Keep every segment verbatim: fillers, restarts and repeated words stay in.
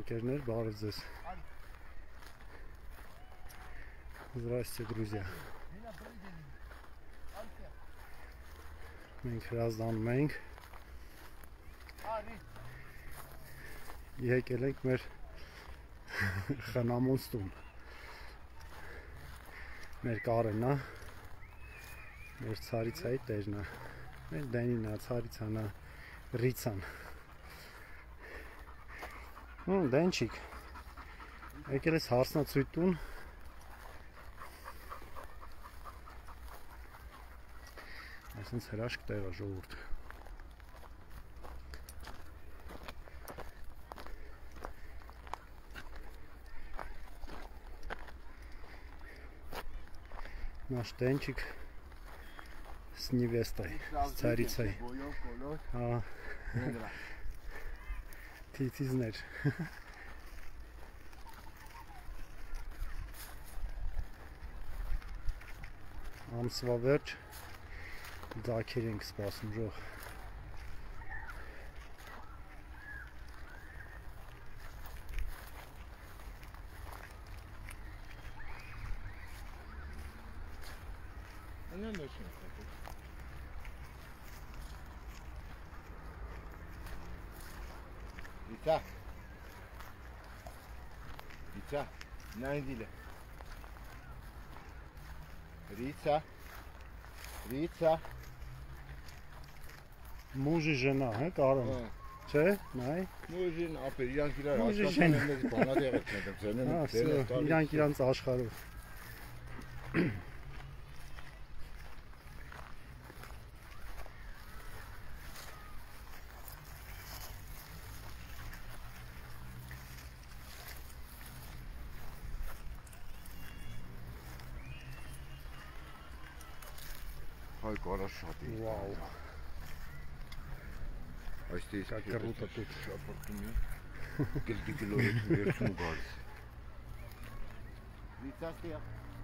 Ընկերներ, բարև ձեզ։ Здравствуйте, друзья։ Մենք հրազդանում ենք։ Եկել ենք մեր խնամոց տուն։ Մեր Կարենն է, մեր Ցարիցայի տերն է։ Մեր Դենին է, Ցարիցան է, Ռիցան։ Հմ, Դենչիկ։ Եկել ես հարսնացույց տուն։ Այսինքն հրաշք տեղ է, ժողովուրդ։ Наш Денчик с невестой, с царицей. А, ты, ты знаешь. Ամսվա վերջ ձագեր ենք սպասում ժող։ Annem de şey yapıyor. Rita. Rita. Nerede? Rita. Rita. Муж и жена, հա, Կարեն։ Չէ, նայ։ Մուժ են ապեր, իրանք իրար Մուժ են։ աշխատում են մեզ բանատեղը չնետում, ձերն Հա, են վсё, դերն տալիս։ իրանք իրանց աշխարհով։ Հայ կարա շատ է։ Վաու։ Այստեղ Как круто тут. շապրտում է։ Գլդի գլորից վերցնում գալիս։ Լիցաստիա։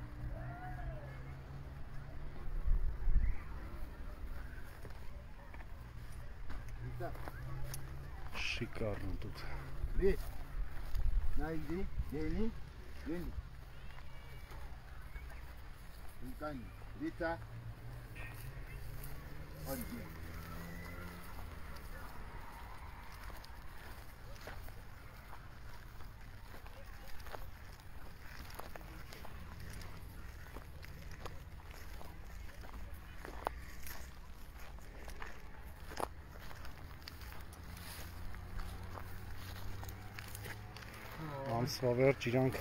Լիցա։ Шикарно тут. Лиц. Найди, Дени, Дени. Литани. Лица. Ходи. Ամսվա վերջ իրանք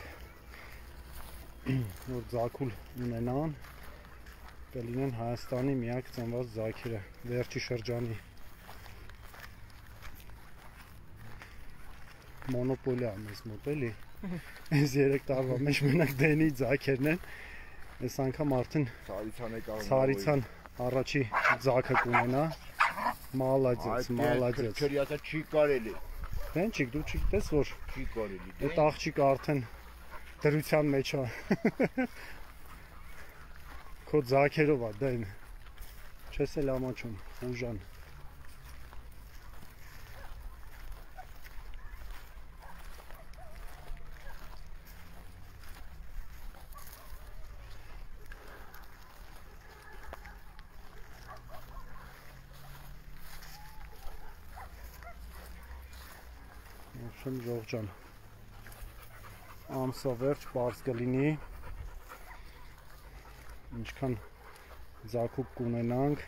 որ ձագուլ ունենան կլինեն Հայաստանի միակ ծնված ձագերը վերջի շրջանի մոնոպոլիա մեզ մոտ էլի այս երեք տարվա մեջ մենակ Դենի ձագերն են այս անգամ արդեն Ցարիցան է կարող Ցարիցան առաջի ձագը կունենա մալադյաց մալադյաց քրքրյացը չի կարելի Դենչիկ դու չգիտես որ չի կարելի այդ աղջիկը արդեն դրության մեջ է քո ձագերով է դեն չես էլ ամաչում ուժան Շեմ ժողջան ամսվա վերջ պարզ կլինի ինչքան ձագուկ կունենանք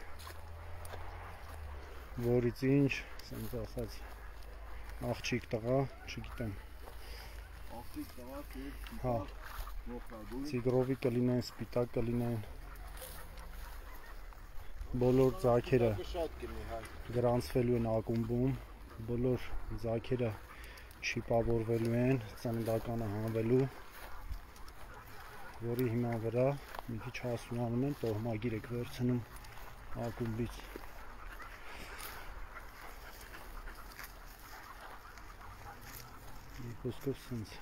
որից ինչ ասենք ասած աղջիկ տղա չգիտեմ աղջիկ տղա հա տիգրովի կլինեն սպիտակ կլինեն բոլոր ձագերը գրանցվելու են ակումբում բոլոր ձագերը շիպավորվելու են, ծննդականը հանվելու, որի հիման վրա մի քիչ հասունանում են, տոհմագիր եք վերցնում ակումբից։ Մի խոսքով սենց։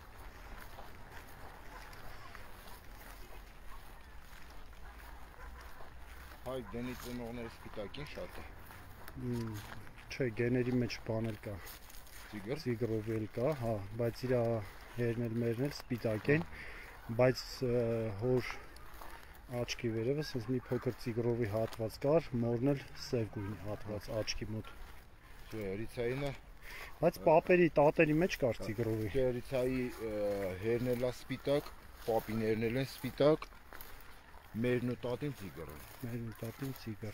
Հայ դենի ծնողները սպիտակին շատ է։ Չէ, գեների մեջ բան էլ կա։ Տիգր։ Տիգրով էլ կա, հա, բայց իր հերն էլ մերն էլ սպիտակ են, բայց ը, հոր աչքի վերևս ասես մի փոքր տիգրովի հատված կար, մորն էլ սև գույնի հատված աչքի մոտ։ Չէ, Էրիցայինը Բայց պապերի, տատերի մեջ կար տիգրովի։ Էրիցայի հերն էլ է սպիտակ, պապիներն էլ են սպիտակ, մերն ու տատին տիգր են։ Մերն ու տատին տիգր։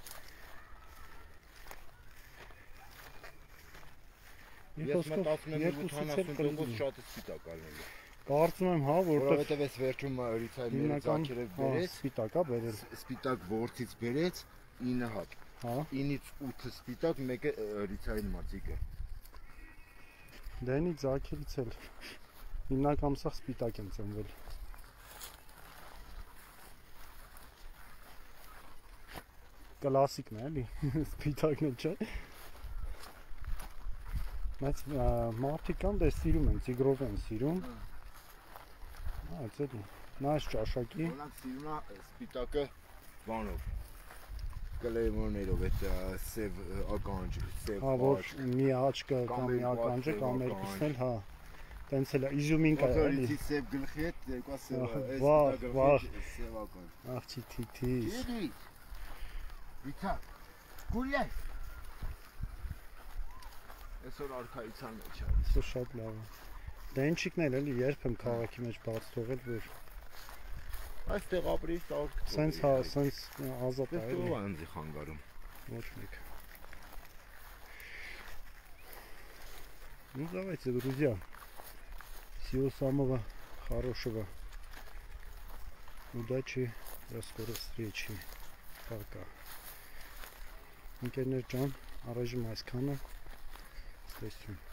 Ես մտածում եմ երկուսից էլ ութանասուն տոկոս կլինի։ շատ է սպիտակ ալնելու։ Կարծում եմ, հա, որտեղ Որովհետև այս վերջում Էրիցայի մերը ձակերով բերեց, սպիտակ է բերել։ սպիտակ ворցից բերեց ինը հատ։ Հա։ ինից ութը սպիտակ, մեկը Էրիցային մածիկը։ Դենի ձակերից էլ հիմնական սա սպիտակ են ծնվել։ Կլասիկն է, էլի, սպիտակն է, չէ։ Բայց մարդիկ կան, դե սիրում են, տիգրով են սիրում։ Հա, ծերի։ Նա այս ճաշակի։ Օրինակ սիրում է սպիտակը բանով։ Կլեյմորներով այդ սև ականջ, սև Հա, որ աչք։ մի աչքը կամ մի ականջը կամ երկուսն էլ, հա։ Տենց էլ է, իզումին կա, էլի։ Ոսորիցի սև գլխի հետ երկու սև, այս Վաղ, սպիտակ վաղ։ գլխի սև ականջ։ Աղջի թիթիս։ Ջիդի։ Վիթա։ Գուլյայ։ Այսօր արքայության մեջ է։ Սա շատ լավ է։ Դենչիկն էլ էլի երբ եմ քաղաքի մեջ բաց թողել, որ Այստեղ ապրի տակ։ սենց հա, սենց ազատ է, Այստեղ էլի։ ո՞վ է ինձ խանգարում։ Ոչ մեկ։ Ну давайте, друзья. Всего самого хорошего. Удачи, до скорой встречи. Пока. Ընկերներ ջան, առայժմ այսքանը։ Ստեսություն։